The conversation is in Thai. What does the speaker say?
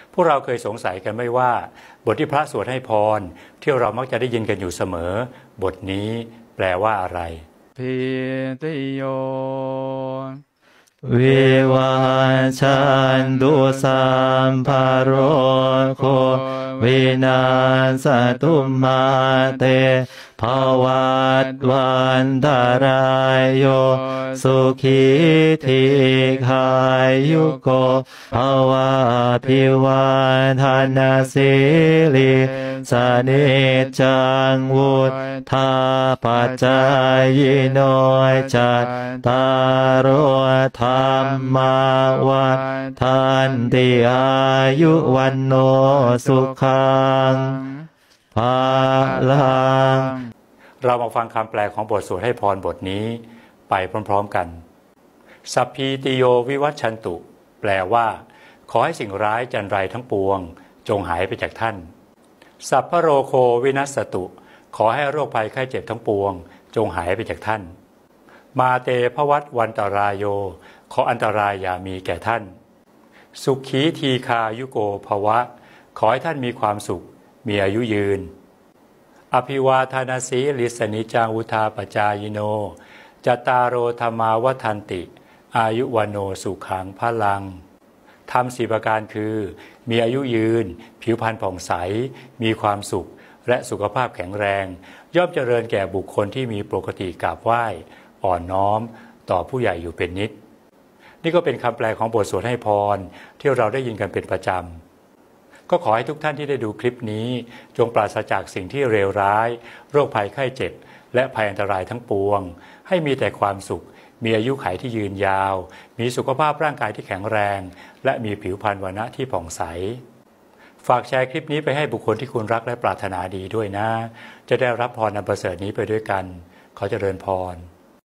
พวกเราเคยสงสัยกันไหมว่าบทที่พระสวดให้พรที่เรามักจะได้ยินกันอยู่เสมอบทนี้แปลว่าอะไรพิติโยวิวัชันตุสัมภโรโควินาศตุมาเตภวัตวันตรายโยสุขีธิคายุโกภวะภิวาทนาสิริสนิจังวุธาปัจจายโนจัตตารโอธรรมาวันทันติอายุวันโนสุขังภาลังเรามาฟังคำแปลของบทสวดให้พรบทนี้ไปพร้อมๆกันสัพพีติโยวิวัชชันตุแปลว่าขอให้สิ่งร้ายจันไรทั้งปวงจงหายไปจากท่านสัพพโรโควินัสสตุขอให้โรคภัยไข้เจ็บทั้งปวงจงหายไปจากท่านมาเตภวัตวันตรายโยขออันตรายอย่ามีแก่ท่านสุขีทีคายุโกภวะขอให้ท่านมีความสุขมีอายุยืนอภิวาทนาสีลิสนิจังอุทาปจายโนจตารโรธรรมาวัฏันติอายุวันโนสุขังพลังธรรม4ประการคือมีอายุยืนผิวพรรณผ่องใสมีความสุขและสุขภาพแข็งแรงย่อมเจริญแก่บุคคลที่มีปกติกราบไหว้อ่อนน้อมต่อผู้ใหญ่อยู่เป็นนิดนี่ก็เป็นคำแปลของบทสวดให้พรที่เราได้ยินกันเป็นประจำก็ขอให้ทุกท่านที่ได้ดูคลิปนี้จงปราศจากสิ่งที่เลวร้ายโรคภัยไข้เจ็บและภัยอันตรายทั้งปวงให้มีแต่ความสุขมีอายุขัยที่ยืนยาวมีสุขภาพร่างกายที่แข็งแรงและมีผิวพรรณวรรณะที่ผ่องใสฝากแชร์คลิปนี้ไปให้บุคคลที่คุณรักและปรารถนาดีด้วยนะจะได้รับพรอันประเสริฐนี้ไปด้วยกันขอเจริญพร